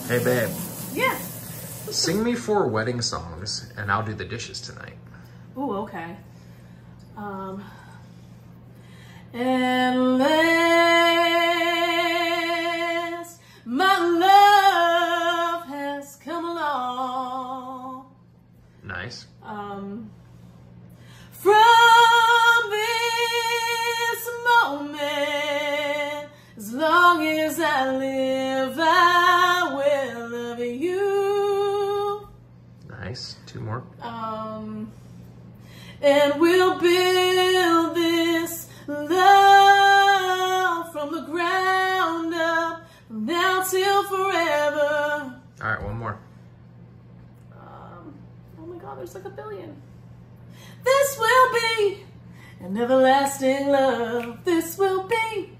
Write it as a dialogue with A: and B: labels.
A: Hey, babe.
B: Yeah.
A: Sing me 4 wedding songs, and I'll do the dishes tonight.
B: Ooh, okay. Unless my love has come along.
A: Nice.
B: From this moment, as long as I live, I will love you.
A: Nice. 2 more.
B: And we'll build this love from the ground up, from now till forever.
A: All right, 1 more.
B: Oh my God, there's like a billion. This will be an everlasting love. This will be